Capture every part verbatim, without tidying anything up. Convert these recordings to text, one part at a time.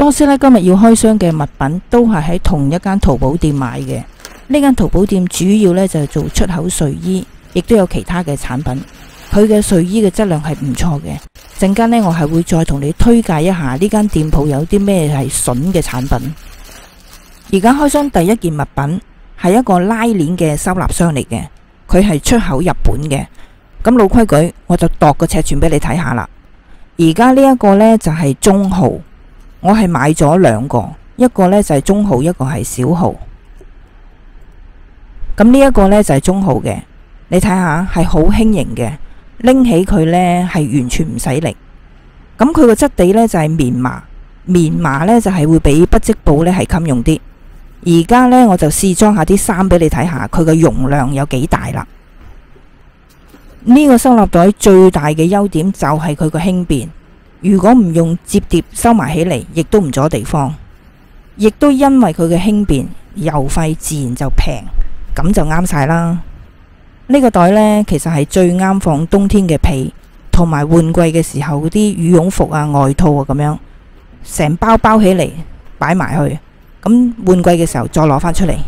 多士呢今日要開箱嘅物品都係喺同一間淘寶店買嘅。呢間淘寶店主要呢就係做出口睡衣，亦都有其他嘅產品。佢嘅睡衣嘅質量係唔錯嘅。陣間呢，我係會再同你推介一下呢間店鋪有啲咩係筍嘅產品。而家開箱第一件物品係一個拉鏈嘅收納箱嚟嘅，佢係出口日本嘅。咁老規矩，我就度個尺寸俾你睇下啦。而家呢一個呢就係中號。我係買咗兩個，一個呢就係中號，一個係小號。咁呢一個呢就係中號嘅，你睇下係好輕盈嘅，拎起佢呢係完全唔使力。咁佢個質地呢就係棉麻，棉麻呢就係會比不織布呢係襟用啲。而家呢，我就試裝下啲衫俾你睇下，佢嘅容量有幾大啦。呢個收納袋最大嘅優點就係佢個輕便。如果唔用摺疊收埋起嚟，亦都唔阻地方，亦都因為佢嘅輕便，郵費自然就平，咁就啱晒啦。呢個袋呢，其實係最啱放冬天嘅被，同埋換季嘅時候嗰啲羽絨服啊、外套啊咁樣，成包包起嚟擺埋去，咁換季嘅時候再攞返出嚟。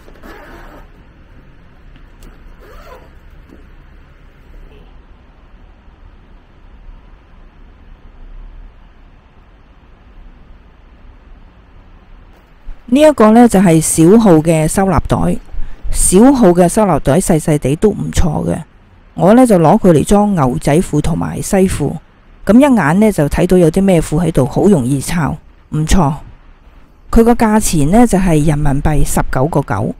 呢一個呢，就係小號嘅收納袋，小號嘅收納袋細細地都唔錯嘅。我呢就攞佢嚟裝牛仔褲同埋西褲，咁一眼呢就睇到有啲咩褲喺度，好容易抄，唔錯。佢個價錢呢就係人民幣十九個九。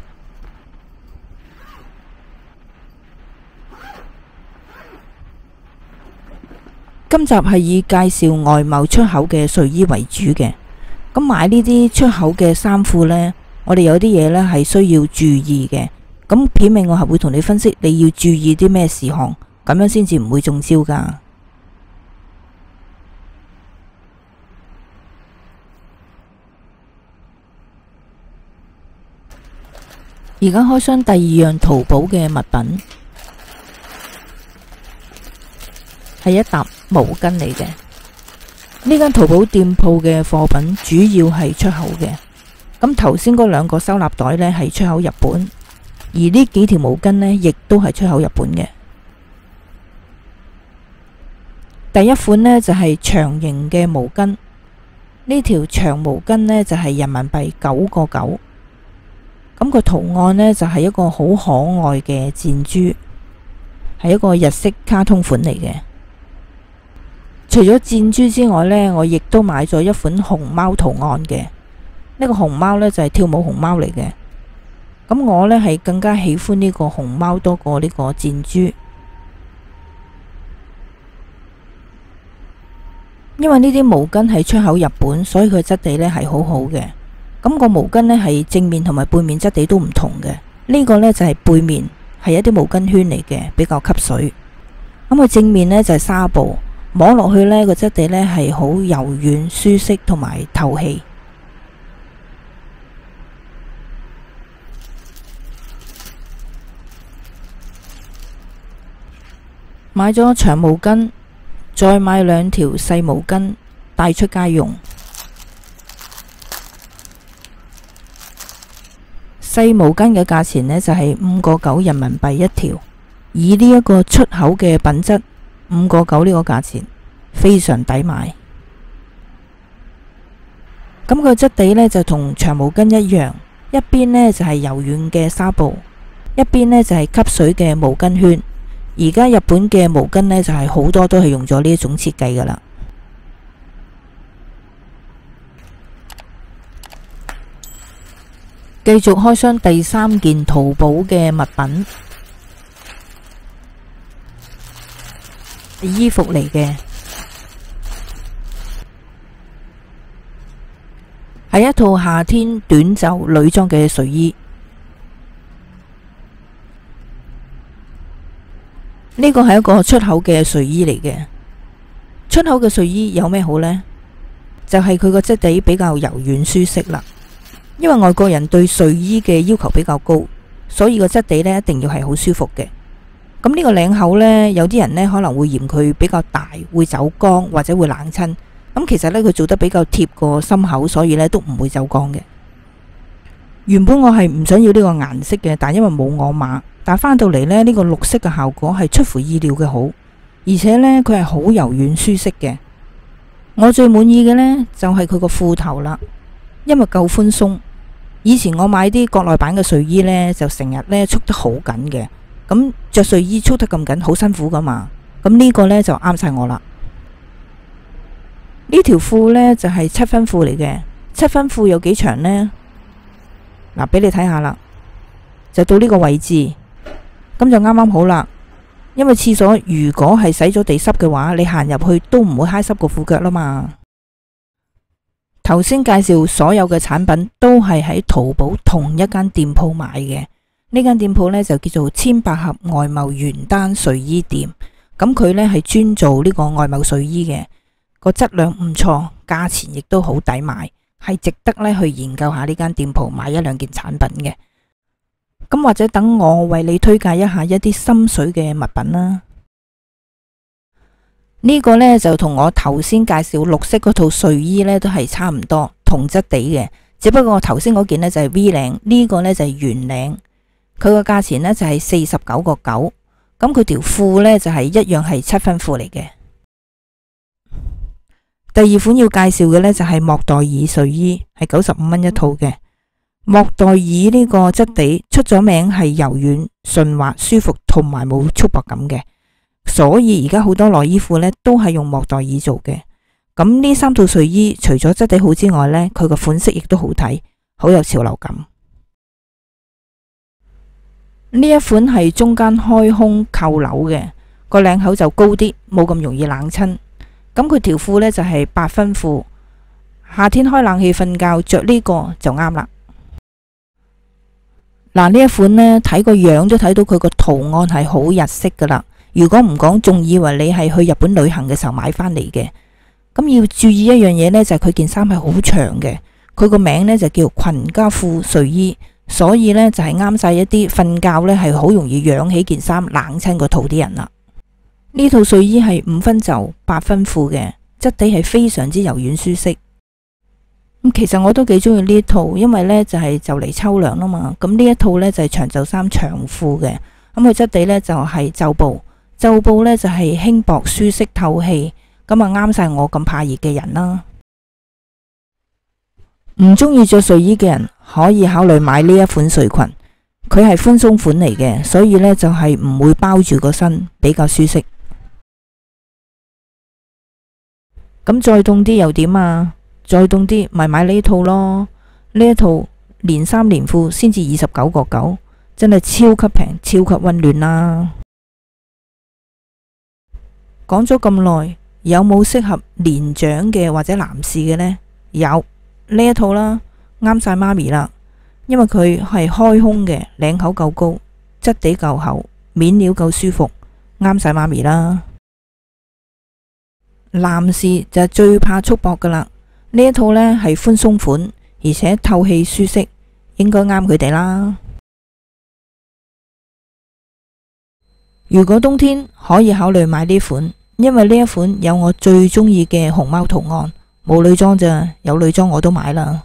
今集係以介紹外貿出口嘅睡衣為主嘅。咁買呢啲出口嘅衫褲呢，我哋有啲嘢呢係需要注意嘅。咁片尾我係會同你分析你要注意啲咩事項，咁樣先至唔會中招噶。而家開箱第二樣淘寶嘅物品，係一沓毛巾嚟嘅。呢間淘寶店鋪嘅貨品主要係出口嘅，咁頭先嗰兩個收納袋呢係出口日本，而呢幾條毛巾呢亦都係出口日本嘅。第一款呢就係長形嘅毛巾，呢條長毛巾呢就係人民幣九個九，咁個圖案呢就係一個好可愛嘅箭豬，係一個日式卡通款嚟嘅。除咗箭豬之外呢，我亦都買咗一款熊貓圖案嘅。呢個熊貓呢就係跳舞熊貓嚟嘅。咁我呢係更加喜歡呢個熊貓多過呢個箭豬，因為呢啲毛巾係出口日本，所以佢質地呢係好好嘅。咁個毛巾呢係正面同埋背面質地都唔同嘅。呢個呢就係背面係一啲毛巾圈嚟嘅，比較吸水。咁佢正面呢就係紗布。摸落去呢個質地呢係好柔軟、舒適同埋透氣。買咗長毛巾，再買兩條細毛巾帶出街用。細毛巾嘅價錢呢就係五個九人民幣一條，以呢一個出口嘅品質。五個九呢個價錢非常抵買，咁佢質地呢就同長毛巾一樣，一邊呢就係柔軟嘅紗布，一邊呢就係吸水嘅毛巾圈。而家日本嘅毛巾呢就係好多都係用咗呢一種設計噶啦。繼續開箱第三件淘寶嘅物品。衣服嚟嘅，係一套夏天短袖女裝嘅睡衣。呢個係一個出口嘅睡衣嚟嘅。出口嘅睡衣有咩好呢？就係佢個質地比較柔軟舒適啦。因為外國人對睡衣嘅要求比較高，所以個質地呢一定要係好舒服嘅。咁呢個領口呢，有啲人呢可能會嫌佢比較大，會走光或者會冷親， 咁其實呢，佢做得比較貼個心口，所以呢都唔會走光嘅。原本我係唔想要呢個顏色嘅，但因為冇我碼，但翻到嚟呢，呢個綠色嘅效果係出乎意料嘅好，而且呢，佢係好柔軟舒適嘅。我最滿意嘅呢，就係佢個褲頭啦，因為夠寬鬆。以前我買啲國內版嘅睡衣呢，就成日呢束得好緊嘅，咁着睡衣束得咁緊，好辛苦噶嘛。咁呢個呢，就啱晒我啦。呢條褲呢，就係七分褲嚟嘅，七分褲有幾長呢？嗱，俾你睇下啦，就到呢個位置，咁就啱啱好啦。因為廁所如果係洗咗地濕嘅話，你行入去都唔會揩濕個褲腳啦嘛。頭先介紹所有嘅產品都係喺淘寶同一間店鋪買嘅，呢間店鋪呢，就叫做千百合外貿原單睡衣店。咁佢呢係專做呢個外貿睡衣嘅，個質量唔錯，價錢亦都好抵買，係值得呢去研究下呢間店鋪買一兩件產品嘅。咁或者等我為你推介一下一啲心水嘅物品啦。呢個呢，就同我頭先介紹綠色嗰套睡衣呢都係差唔多，同質地嘅，只不過我頭先嗰件呢就係 V 領，呢個呢就係圓領，佢個價錢呢就係四十九個九。咁佢條褲呢就係一樣係七分褲嚟嘅。第二款要介紹嘅呢，就係莫代爾睡衣，係九十五蚊一套嘅。莫代爾呢個質地出咗名係柔軟、順滑、舒服同埋冇束縛感嘅，所以而家好多內衣褲呢都係用莫代爾做嘅。咁呢三套睡衣除咗質地好之外呢，佢個款式亦都好睇，好有潮流感。呢一款係中間開胸扣鈕嘅，個領口就高啲，冇咁容易冷親。咁佢條褲呢就係八分褲，夏天開冷氣瞓覺着呢個就啱啦。嗱，呢一款呢，睇個樣都睇到佢個圖案係好日式噶啦。如果唔講，仲以為你係去日本旅行嘅時候買翻嚟嘅。咁要注意一樣嘢呢，就係佢件衫係好長嘅，佢個名呢就叫裙加褲睡衣，所以呢就係啱晒一啲瞓覺呢係好容易揚起件衫冷親個肚啲人啦。呢套睡衣係五分袖八分褲嘅，質地係非常之柔軟舒適。咁其實我都幾中意呢一套，因為呢就係就嚟秋涼啦嘛。咁呢一套呢就係長袖衫長褲嘅，咁佢質地呢就係袖布，袖布呢就係輕薄舒適透氣，咁啊啱晒我咁怕熱嘅人啦。唔中意着睡衣嘅人可以考慮買呢一款睡裙，佢係寬鬆款嚟嘅，所以呢就係唔會包住個身，比較舒適。咁再凍啲又點啊？再凍啲咪買呢套咯，呢一套連衫連褲先至二十九個九，真係超級平，超級溫暖啦。講咗咁耐，有冇適合年長嘅或者男士嘅呢？有呢一套啦，啱晒媽咪啦，因為佢係開胸嘅，領口夠高，質地夠厚，面料夠舒服，啱晒媽咪啦。男士就係最怕束縛噶啦。呢一套呢係寬鬆款，而且透氣舒適，應該啱佢哋啦。如果冬天可以考慮買呢款，因為呢一款有我最中意嘅熊貓圖案，冇女裝咋，有女裝我都買啦。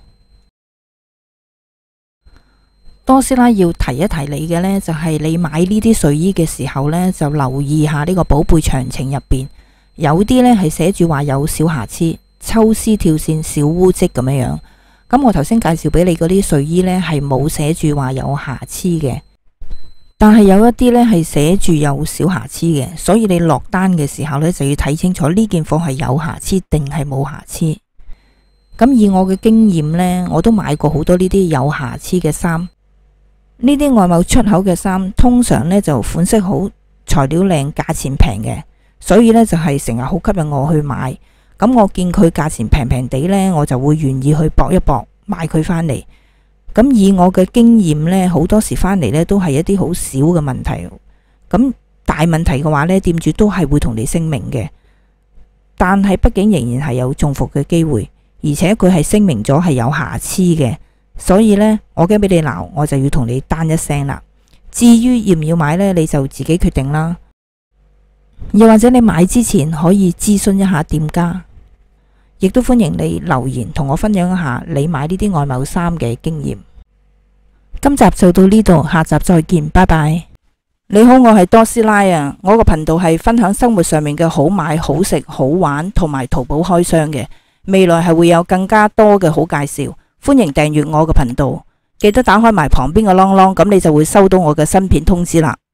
多師奶要提一提你嘅呢，就係你買呢啲睡衣嘅時候呢，就留意下呢個寶貝詳情入邊，有啲呢係寫住話有小瑕疵。抽絲跳線小污漬咁樣樣，咁我頭先介紹俾你嗰啲睡衣呢，係冇寫住話有瑕疵嘅，但係有一啲呢係寫住有小瑕疵嘅，所以你落單嘅時候呢，就要睇清楚呢件貨係有瑕疵定係冇瑕疵。咁以我嘅經驗呢，我都買過好多呢啲有瑕疵嘅衫，呢啲外貿出口嘅衫通常呢就款式好，材料靚，價錢平嘅，所以呢就係成日好吸引我去買。咁我見佢價錢平平地呢，我就會願意去搏一搏買佢返嚟。咁以我嘅經驗呢，好多時返嚟呢都係一啲好少嘅問題。咁大問題嘅話呢，店主都係會同你聲明嘅。但係畢竟仍然係有中伏嘅機會，而且佢係聲明咗係有瑕疵嘅，所以呢，我驚俾你鬧，我就要同你單一聲啦。至於要唔要買呢，你就自己決定啦。又或者你買之前可以諮詢一下店家， 亦都歡迎你留言同我分享一下你買呢啲外貿衫嘅經驗。今集就到呢度，下集再見，拜拜。你好，我係多師奶啊，我個頻道係分享生活上面嘅好買、好食、好玩同埋淘寶開箱嘅，未來係會有更加多嘅好介紹，歡迎訂閱我嘅頻道，記得打開埋旁邊嘅啷啷，咁你就會收到我嘅新片通知啦。